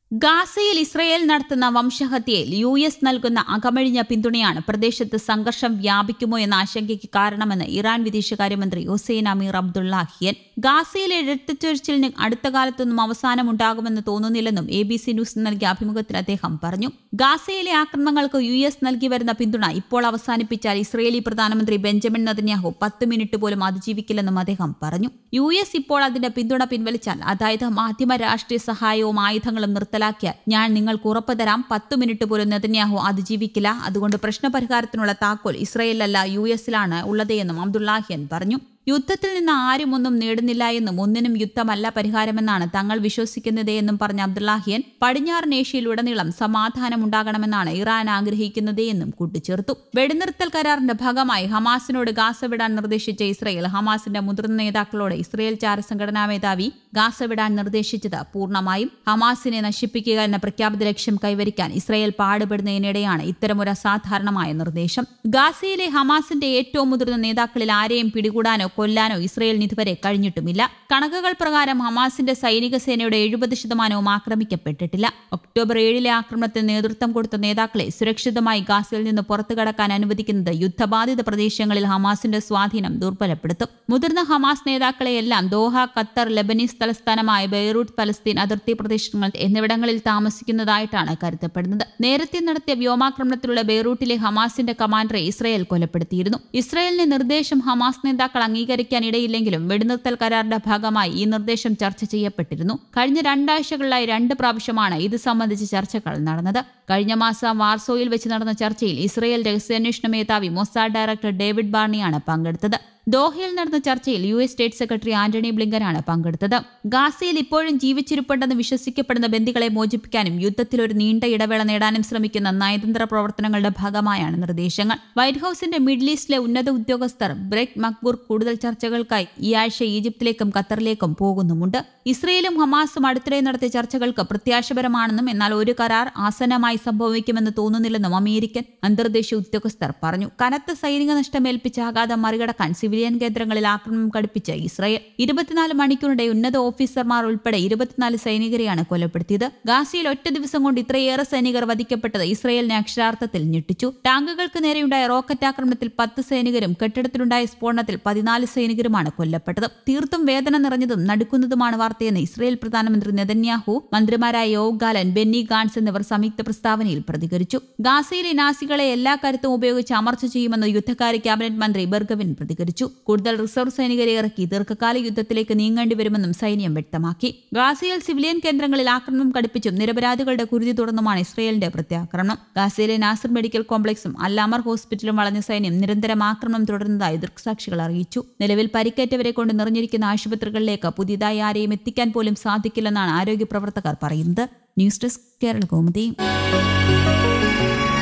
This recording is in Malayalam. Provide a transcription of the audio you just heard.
ഗാസയിൽ ഇസ്രയേൽ നടത്തുന്ന വംശഹത്യയിൽ US നൽകുന്ന അകമഴിഞ്ഞ പിന്തുണയാണ് പ്രദേശത്ത് സംഘർഷം വ്യാപിക്കുമോ എന്ന ആശങ്കയ്ക്ക് കാരണമെന്ന് ഇറാൻ വിദേശകാര്യമന്ത്രി ഹുസൈൻ അമീർ അബ്ദുള്ളാഹിയൻ. ഗാസയിലെ രക്തച്ചൊരിച്ചിലിന് അടുത്ത കാലത്തൊന്നും അവസാനമുണ്ടാകുമെന്ന് തോന്നുന്നില്ലെന്നും ABC ന്യൂസ് നൽകിയ അഭിമുഖത്തിൽ അദ്ദേഹം പറഞ്ഞു. ഗാസയിലെ ആക്രമണങ്ങൾക്ക് US നൽകി വരുന്ന പിന്തുണ ഇപ്പോൾ അവസാനിപ്പിച്ചാൽ ഇസ്രയേലി പ്രധാനമന്ത്രി ബെഞ്ചമിൻ നെതന്യാഹു 10 മിനിറ്റ് പോലും അതിജീവിക്കില്ലെന്നും അദ്ദേഹം പറഞ്ഞു. US ഇപ്പോൾ അതിന്റെ പിന്തുണ പിൻവലിച്ചാൽ, അതായത് മാധ്യമ രാഷ്ട്രീയ സഹായവും ആയുധങ്ങളും നിർത്തലാക്കിയാൽ, ഞാൻ നിങ്ങൾക്ക് ഉറപ്പ് തരാം 10 മിനിറ്റ് പോലും നെതന്യാഹു അതിജീവിക്കില്ല. അതുകൊണ്ട് പ്രശ്നപരിഹാരത്തിനുള്ള താക്കോൽ ഇസ്രയേലിലല്ല US-ലാണ് ഉള്ളതെന്നും അബ്ദുള്ളാഹിയൻ പറഞ്ഞു. യുദ്ധത്തിൽ നിന്ന് ആരും ഒന്നും നേടുന്നില്ല എന്നും ഒന്നിനും യുദ്ധമല്ല പരിഹാരമെന്നാണ് തങ്ങൾ വിശ്വസിക്കുന്നതെന്നും പറഞ്ഞ അബ്ദുള്ളാഹിയൻ പടിഞ്ഞാറൻ ഏഷ്യയിലുടനീളം സമാധാനമുണ്ടാകണമെന്നാണ് ഇറാൻ ആഗ്രഹിക്കുന്നതെന്നും കൂട്ടിച്ചേർത്തു. വെടിനിർത്തൽ കരാറിന്റെ ഭാഗമായി ഹമാസിനോട് ഗാസ വിടാൻ നിർദ്ദേശിച്ച ഇസ്രയേൽ ഹമാസിന്റെ മുതിർന്ന നേതാക്കളോട് ഇസ്രയേൽ ചാരസംഘടനാ മേധാവി ഗാസ വിടാൻ നിർദ്ദേശിച്ചത് പൂർണ്ണമായും ഹമാസിനെ നശിപ്പിക്കുക എന്ന പ്രഖ്യാപിത ലക്ഷ്യം കൈവരിക്കാൻ ഇസ്രയേൽ പാടുപെടുന്നതിനിടെയാണ് ഇത്തരമൊരു അസാധാരണമായ നിർദ്ദേശം. ഗാസയിലെ ഹമാസിന്റെ ഏറ്റവും മുതിർന്ന നേതാക്കളിൽ ആരെയും പിടികൂടാനോ കൊല്ലാനോ ഇസ്രയേലിന് ഇതുവരെ കഴിഞ്ഞിട്ടുമില്ല. കണക്കുകൾ പ്രകാരം ഹമാസിന്റെ സൈനിക സേനയുടെ 70% ആക്രമിക്കപ്പെട്ടിട്ടില്ല. ഒക്ടോബർ 7 ആക്രമണത്തിന് നേതൃത്വം കൊടുത്ത നേതാക്കളെ സുരക്ഷിതമായി ഗാസയിൽ നിന്ന് പുറത്തു കടക്കാൻ അനുവദിക്കുന്നത് യുദ്ധബാധിത പ്രദേശങ്ങളിൽ ഹമാസിന്റെ സ്വാധീനം ദുർബലപ്പെടുത്തും. മുതിർന്ന ഹമാസ് നേതാക്കളെയെല്ലാം ദോഹ, ഖത്തർ, ലെബനീസ് തലസ്ഥാനമായ ബെയ്റൂട്ട്, പലസ്തീൻ അതിർത്തി പ്രദേശങ്ങൾ എന്നിവിടങ്ങളിൽ താമസിക്കുന്നതായിട്ടാണ് കരുതപ്പെടുന്നത്. നേരത്തെ നടത്തിയ വ്യോമാക്രമണത്തിലുള്ള ബെയ്റൂട്ടിലെ ഹമാസിന്റെ കമാൻഡറെ ഇസ്രയേൽ കൊലപ്പെടുത്തിയിരുന്നു. ഇസ്രയേലിന്റെ നിർദ്ദേശം ഹമാസ് നേതാക്കൾ അംഗീകരിക്കാനിടയില്ലെങ്കിലും വെടിനിർത്തൽ കരാറിന്റെ ഭാഗമായി ഈ നിർദ്ദേശം ചർച്ച ചെയ്യപ്പെട്ടിരുന്നു. കഴിഞ്ഞ 2 ആഴ്ചകളിലായി 2 പ്രാവശ്യമാണ് ഇത് സംബന്ധിച്ച് ചർച്ചകൾ നടന്നത്. കഴിഞ്ഞ മാസം വാർസോയിൽ വെച്ച് നടന്ന ചർച്ചയിൽ ഇസ്രയേൽ രഹസ്യാന്വേഷണ മേധാവി മൊസാഡ് ഡയറക്ടർ ഡേവിഡ് ബാർണിയാണ് പങ്കെടുത്തത്. ദോഹയിൽ നടന്ന ചർച്ചയിൽ US സ്റ്റേറ്റ് സെക്രട്ടറി ആന്റണി ബ്ലിങ്കനാണ് പങ്കെടുത്തത്. ഗാസയിൽ ഇപ്പോഴും ജീവിച്ചിരിപ്പുണ്ടെന്ന് വിശ്വസിക്കപ്പെടുന്ന ബന്ദികളെ മോചിപ്പിക്കാനും യുദ്ധത്തിൽ ഒരു നീണ്ട ഇടവേള നേടാനും ശ്രമിക്കുന്ന നയതന്ത്ര പ്രവർത്തനങ്ങളുടെ ഭാഗമായാണ് നിർദ്ദേശങ്ങൾ. വൈറ്റ് ഹൌസിന്റെ മിഡിൽ ഈസ്റ്റിലെ ഉന്നത ഉദ്യോഗസ്ഥർ ബ്രെറ്റ് മക്ബൂർ കൂടുതൽ ചർച്ചകൾക്കായി ഈ ആഴ്ച ഈജിപ്തിലേക്കും ഖത്തറിലേക്കും പോകുന്നുമുണ്ട്. ഇസ്രയേലും ഹമാസും അടുത്തിടെ നടത്തിയ ചർച്ചകൾക്ക് പ്രത്യാശപരമാണെന്നും എന്നാൽ ഒരു കരാർ ആസന്നമായി സംഭവിക്കുമെന്ന് തോന്നുന്നില്ലെന്നും അമേരിക്കൻ അന്തർദേശീയ ഉദ്യോഗസ്ഥർ പറഞ്ഞു. കനത്ത സൈനിക നഷ്ടമേൽപ്പിച്ച ആഘാതം മറികടക്കാൻ സിവിലിയൻ കേന്ദ്രങ്ങളിൽ ആക്രമണം കടുപ്പിച്ച ഇസ്രയേൽ 24 മണിക്കൂറിടെ ഉന്നത ഓഫീസർമാർ ഉൾപ്പെടെ 24 സൈനികരെയാണ് കൊലപ്പെടുത്തിയത്. ഗാസയിൽ ഒറ്റ ദിവസം കൊണ്ട് ഇത്രയേറെ സൈനികർ വധിക്കപ്പെട്ടത് ഇസ്രയേലിനെ അക്ഷരാർത്ഥത്തിൽ ഞെട്ടിച്ചു. ടാങ്കുകൾക്ക് നേരെയുണ്ടായ റോക്കറ്റ് ആക്രമണത്തിൽ 10 സൈനികരും കെട്ടിടത്തിലുണ്ടായ സ്ഫോടനത്തിൽ 14 സൈനികരുമാണ് കൊല്ലപ്പെട്ടത്. തീർത്തും വേദന നിറഞ്ഞതും നടുക്കുന്നതുമാണ് വാർത്തയെന്ന് ഇസ്രയേൽ പ്രധാനമന്ത്രി നെതന്യാഹു, മന്ത്രിമാരായ യോവ് ഗാലന്റ്, ബെന്നി ഗാൻസ് എന്നിവർ സംയുക്ത പ്രസ്താവനയിൽ പ്രതികരിച്ചു. ഗാസയിലെ നാസികളെ എല്ലാ കരുത്തും ഉപയോഗിച്ച് അമർച്ച ചെയ്യുമെന്ന് യുദ്ധകാര്യ ക്യാബിനറ്റ് മന്ത്രി ബെർഗവിൻ പ്രതികരിച്ചു. കൂടുതൽ റിസർവ് സൈനികരെ ഇറക്കി ദീർഘകാല യുദ്ധത്തിലേക്ക് നീങ്ങേണ്ടി വരുമെന്നും സൈന്യം വ്യക്തമാക്കി. ഗാസയിൽ സിവിലിയൻ കേന്ദ്രങ്ങളിൽ ആക്രമണം കടുപ്പിച്ചും നിരപരാധികളുടെ കുരുതി തുടർന്നുമാണ് ഇസ്രയേലിന്റെ പ്രത്യാക്രമണം. ഗാസയിലെ നാസർ മെഡിക്കൽ കോംപ്ലക്സും അൽ-അമർ ഹോസ്പിറ്റലും വളഞ്ഞ സൈന്യം നിരന്തരം ആക്രമണം തുടരുന്നതായി ദൃക്സാക്ഷികൾ അറിയിച്ചു. നിലവിൽ പരിക്കേറ്റവരെ കൊണ്ട് നിറഞ്ഞിരിക്കുന്ന ആശുപത്രികളിലേക്ക് പുതിയതായി ആരെയും എത്തിക്കാൻ പോലും സാധിക്കില്ലെന്നാണ് ആരോഗ്യ പ്രവർത്തകർ പറയുന്നത്. News desk Kerala Kaumudi.